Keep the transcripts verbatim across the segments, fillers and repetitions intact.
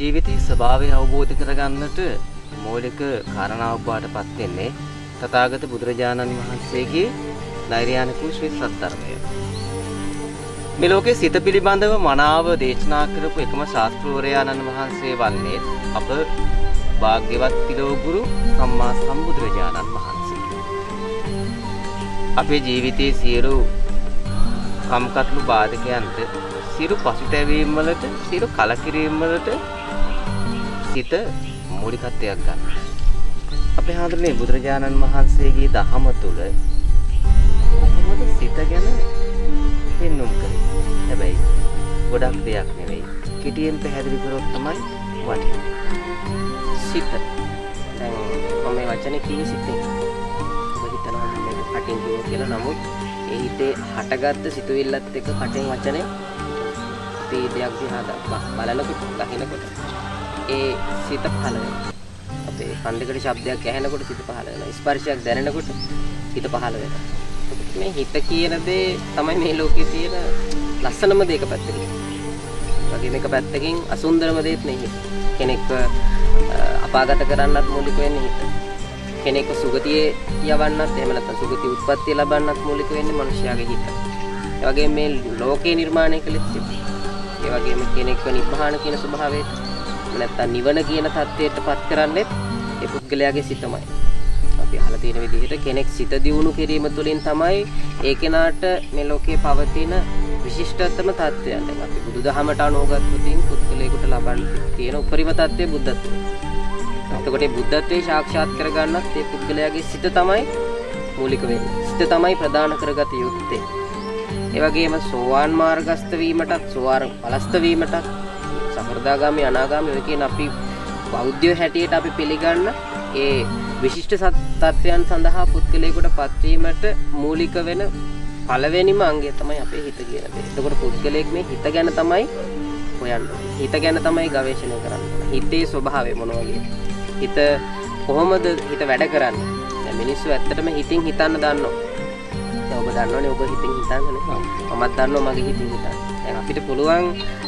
ජීවිතයේ ස්වභාවය අවබෝධ කරගන්නට මූලික කාරණාවක් බාටපත් වෙන්නේ තථාගත බුදුරජාණන් වහන්සේගේ නෛර්යානික වූ ශ්‍රී සද්ධර්මය. මේ ලෝකයේ සිත පිළිබඳව මනාව දේශනා කරපු එකම ශාස්ත්‍රවරයාණන් වහන්සේ වන්නේ අප භාග්‍යවත් තිලෝගුරු සම්මා සම්බුදුරජාණන් වහන්සේ. අපේ ජීවිතයේ සියලු කම්කටොළු බාධකයන්ට, සියලු පසුතැවීම් වලට, සියලු කලකිරීම් වලට සිත මූලිකත්වයක් ගන්න. අපේ හාමුදුරනේ බුදුරජාණන් වහන්සේගේ දහම තුල කොහොමද සිත ගැන පෙන්වුම් කරේ? හැබැයි ගොඩක් දෙයක් නෙවෙයි. කෙටියෙන් පැහැදිලි කරොත් තමයි වටින්නේ. සිත. දැන් මම මේ වචනේ කිව්වේ සිතෙන්. ඔබ හිතනවා මේක කටින් කියනවා කියලා. නමුත් ඒ හිතේ හටගත්ත සිතුවිල්ලත් එක්ක කටින් වචනේ තේ දෙයක් දිහා බලනකොට දකින්නකොට ඒ සිත පහළ වෙනවා. අපේ කන් දෙකට ශබ්දයක් ඇහෙනකොට සිත පහළ වෙනවා. ස්පර්ශයක් දැනෙනකොට සිත පහළ වෙනවා. මේ හිත කියන දේ තමයි මේ ලෝකේ තියෙන ලස්සනම දේක පැත්තකින්. වගේ මේක පැත්තකින් අසුන්දරම දේත් නෙයි. කෙනෙක්ව අපාගත කරන්නත් මූලික වෙන්නේ හිත. කෙනෙක්ව සුගතියේ යවන්නත් එහෙම නැත්නම් සුගති උත්පත්ති ලබන්නත් මූලික වෙන්නේ මිනිස්යාගේ හිත. ඒ වගේම මේ ලෝකේ නිර්මාණය කළෙත් සිත. ඒ වගේම කෙනෙක්ව නිබ්බාන කියන ස්වභාවයට නැත්නම් නිවන කියන தත්ත්වයට පත් කරන්නේ ඒ පුද්ගලයාගේ සිතමයි. අපි අහලා තියෙන විදිහට කෙනෙක් සිත දියුණු කිරීම තුළින් තමයි ඒ කෙනාට මේ ලෝකේ පවතින විශිෂ්ටතම தත්ත්වයන්. දැන් අපි බුදුදහමට අනුගතවතින් පුද්ගලයෙකුට ලබන්න තියෙන උපරිම தත්ත්වය බුද්ධත්වය. එතකොට මේ බුද්ධත්වයේ සාක්ෂාත් කරගන්නත් මේ පුද්ගලයාගේ සිත තමයි මූලික වෙන්නේ. සිත තමයි ප්‍රදාන කරගත යුත්තේ. ඒ වගේම සෝවාන් මාර්ගස්ත වීමටත් සෝවාන් ඵලස්ත වීමටත් සකෘදාගාමී අනාගාමී ඔය කියන අපි බෞද්ධයෝ හැටියට අපි පිළිගන්න ඒ විශිෂ්ට තත්ත්වයන් සඳහා පුද්ගලයෙකුට පත්වීමට මූලික වෙන පළවෙනිම අංගය තමයි අපේ හිත කියන දේ. එතකොට පුද්ගලයෙක් මේ හිත ගැන තමයි හොයන්නේ. හිත ගැන තමයි ගවේෂණය කරන්නේ. හිතේ ස්වභාවය මොන වගේද? හිත කොහොමද හිත වැඩ කරන්නේ? දැන් මිනිස්සු ඇත්තටම හිතින් හිතන්න දන්නවා. දැන් ඔබ දන්නවනේ ඔබ හිතින් හිතන්නේ නේ. මමත් දන්නවා මගේ හිතින් හිතන්න. දැන් අපිට පුළුවන්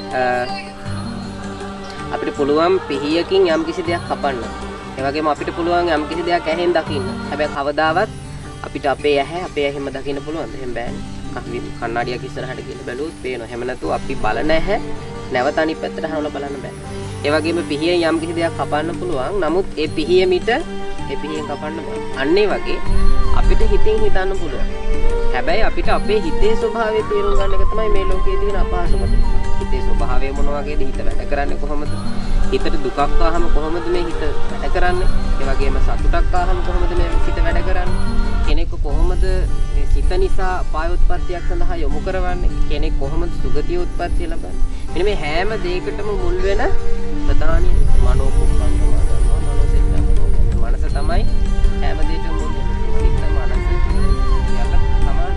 අපිට පුළුවන් පිහියකින් යම්කිසි දෙයක් කපන්න. ඒ වගේම අපිට පුළුවන් යම්කිසි දෙයක් ඇහෙන් දකින්න. හැබැයි කවදාවත් අපිට අපේ ඇහැ අපේ ඇහෙම දකින්න පුළුවන්ද? එහෙම බෑනේ. අපි කණ්ණාඩියක් ඉස්සරහට ගිහලා බැලුවොත් පේනවා. එහෙම නැතුව අපි බලන ඇහැ නැවත අනිත් පැත්තට හරවලා බලන්න බෑ. ඒ වගේම පිහියෙන් යම්කිසි දෙයක් කපන්න පුළුවන්. නමුත් ඒ පිහිය මිට ඒ පිහියෙන් කපන්න බෑ. අන්න ඒ වගේ අපිට හිතින් හිතන්න පුළුවන්. හැබැයි අපිට අපේ හිතේ ස්වභාවය තේරුම් ගන්න එක තමයි මේ ලෝකයේ තියෙන අපහසුකම. හිතේ ස්වභාවය මොන වගේද? හිත වැඩ කරන්නේ කොහොමද? හිතට දුකක් ආවම කොහොමද මේ හිත වැඩ කරන්නේ? ඒ වගේම සතුටක් ආවම කොහොමද මේ හිත වැඩ කරන්නේ? කෙනෙකු කොහොමද මේ සිත නිසා පාය උත්පත්තියක් සඳහා යොමු කරවන්නේ? කෙනෙක් කොහොමද සුගතිය උත්පත්තිය ලබන්නේ? මෙන්න මේ හැම දෙයකටම මුල් වෙන ප්‍රධාන මනෝ කුප්පංගම ධර්ම මනෝසෙන්න මනස තමයි හැම දෙයකටම මුල් වෙන්නේ. සිත මනස කියලා සමාන.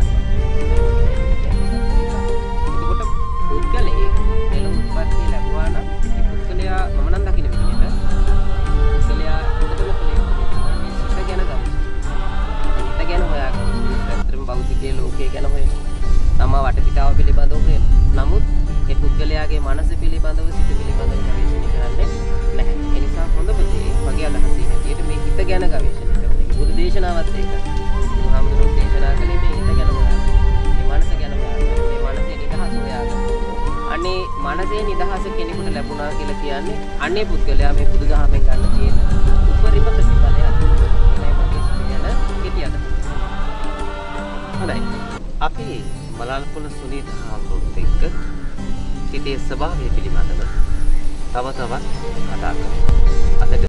එතකොට පුද්ගලයේ එළ උත්පත්තිය ලැබුවා නම් ඒ පුද්ගලයා මම නම් දකින්න විදිහට පුද්ගලයා හොඳටම කලේ මේ සිත ගැන ගමු. සිත ගැන හොයාගන්න. ඇත්තටම භෞතිකයේ ලෝකයේ ගැන හොයන. තමා වටපිටාව පිළිබඳව හොයන. නමුත් ඒ පුද්ගලයාගේ මනස පිළිබඳව සිත පිළිබඳව ගවේෂණය කරන්නේ නැහැ. ඒ නිසා හොඳම දේ මගේ අදහසින් හැටියට මේ හිත ගැන ගවේෂණය කරන්න. බුදු දේශනාවත් ඒකයි. බුදුහාමුදුරුවෝ දේශනා කළේ මේ හිත ගැන හොයාගන්න. මේ මනස ගැන හොයාගන්න. මේ මනසේ නිදහස හොයාගන්න. අනේ මනසේ නිදහස කෙනෙකුට ලැබුණා කියලා කියන්නේ අනේ පුද්ගලයා මේ බුදුදහමෙන් ගන්න තියෙන උපරිම ප්‍රතිඵලයක්. මේ මගේ සිත ගැන කෙටි අදහස. හොඳයි. අපි මලාල්පොළ සුනීත හාමුදුරුවෝත් එක්ක සිතේ ස්වභාවය පිළිබඳව තව තවත් කතා කරමු. අදට